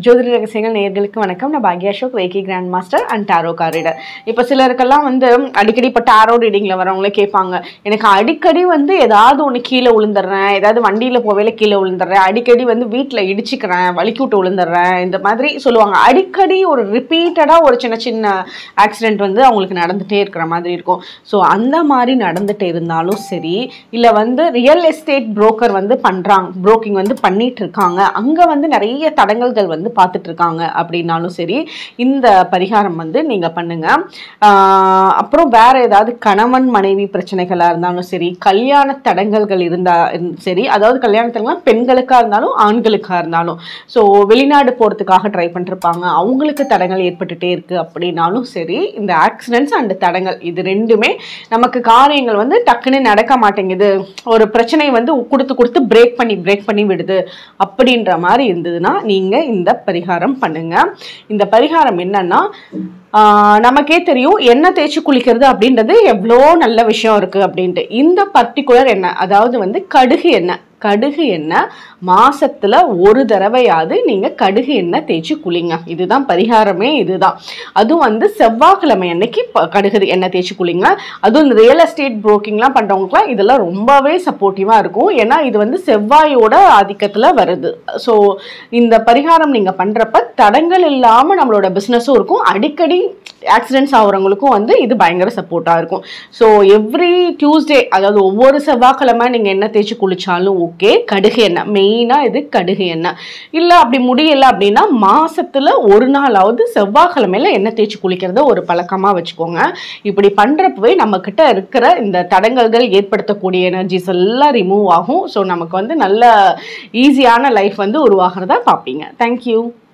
ஜோதிட ரகசியங்கள் நேயர்களுக்கு வணக்கம். நான் பாக்யா Ashok, Reiki grand master and tarot card reader. இப்போ சிலருக்கெல்லாம் அடிக்கடி இப்போ டாரோ ரீடிங்கில் வரவங்களே கேட்பாங்க, எனக்கு அடிக்கடி ஏதாவது ஒன்று கீழே விழுந்துடுறேன், ஏதாவது வண்டியில் போவேல கீழே விழுந்துடுறேன், அடிக்கடி வீட்டில் இடிச்சிக்கிறேன், வலிக்கூட்டு விழுந்துடுறேன், இந்த மாதிரி சொல்லுவாங்க. அடிக்கடி ஒரு ரிப்பீட்டடாக ஒரு சின்ன சின்ன ஆக்சிடென்ட் அவங்களுக்கு நடந்துகிட்டே இருக்கிற மாதிரி இருக்கும். ஸோ அந்த மாதிரி நடந்துகிட்டு இருந்தாலும் சரி, இல்லை ரியல் எஸ்டேட் புரோக்கர் பண்ணுறாங்க, புரோக்கிங் பண்ணிட்டு இருக்காங்க, அங்கே நிறைய தடங்கல்கள் பார்த்துட்டு இருக்காங்க அப்படின்னாலும் சரி, இந்த பரிகாரம் நீங்க பண்ணுங்க. அப்புறம் வேற ஏதாவது கணவன் மனைவி பிரச்சனைகளா இருந்தாலும் சரி, கல்யாண தடங்கல்கள் இருந்தா சரி, அதாவது கல்யாணத்துல பெண்களுக்கா இருந்தாலும் ஆண்களுக்கா இருந்தாலும், ஸோ வெளிநாடு போறதுக்காக ட்ரை பண்ணிருப்பாங்க, அவங்களுக்கு தடங்கள் ஏற்பட்டுட்டே இருக்கு அப்படின்னாலும் சரி, இந்த ஆக்சிடென்ட்ஸ் அண்ட் தடங்கள் இது ரெண்டுமே நமக்கு காரியங்கள் டக்குன்னு நடக்க மாட்டேங்குது, ஒரு பிரச்சனை கொடுத்து பிரேக் பண்ணி விடுது அப்படின்ற மாதிரி இருந்ததுன்னா நீங்க இந்த பரிகாரம் பண்ணுங்க. இந்த பரிகாரம் என்னன்னா, நமக்கே தெரியும் எண்ணெய் தேய்ச்சி குளிக்கிறது அப்படின்றது எவ்வளோ நல்ல விஷயம் இருக்கு அப்படின்ட்டு. இந்த பர்டிகுலர் எண்ணெய், அதாவது கடுகு எண்ணெய் மாசத்துல ஒரு தடவையாவது நீங்க கடுகு எண்ணெய் தேய்ச்சி குளிங்க. இதுதான் பரிகாரமே, இதுதான். அதுவும் செவ்வாய்க்கிழமை அன்னைக்கு கடுகு எண்ணெய் தேய்ச்சி குளிங்க. அதுவும் ரியல் எஸ்டேட் புரோக்கிங்லாம் பண்றவங்களுக்குலாம் இதெல்லாம் ரொம்பவே சப்போர்ட்டிவா இருக்கும். ஏன்னா இது செவ்வாயோட ஆதிக்கத்துல வருது. ஸோ இந்த பரிகாரம் நீங்க பண்றப்ப தடங்கள் இல்லாம நம்மளோட பிசினஸும் இருக்கும், அடிக்கடி ஆக்சிடென்ட்ஸ் ஆகிறவங்களுக்கும் இது பயங்கர சப்போர்ட்டா இருக்கும். ஸோ எவ்ரி டியூஸ்டே, அதாவது ஒவ்வொரு செவ்வாய்க்கிழமை நீங்க எண்ணெய் தேய்ச்சி குளிச்சாலும் ஓகே. கடுகு எண்ணெய் மெயினா, இது கடுகு எண்ணெய். இல்ல அப்படி முடியல அப்படின்னா மாசத்துல ஒரு நாளாவது செவ்வாய்க்கிழமையில எண்ணெய் தேய்ச்சி குளிக்கிறத ஒரு பழக்கமா வச்சுக்கோங்க. இப்படி பண்றப்பவே நம்ம கிட்ட இருக்கிற இந்த தடங்கல்கள் ஏற்படுத்தக்கூடிய எனர்ஜிஸ் எல்லாம் ரிமூவ் ஆகும். ஸோ நமக்கு நல்ல ஈஸியான லைஃப் உருவாகிறதா பார்ப்பீங்க. தேங்க்யூ.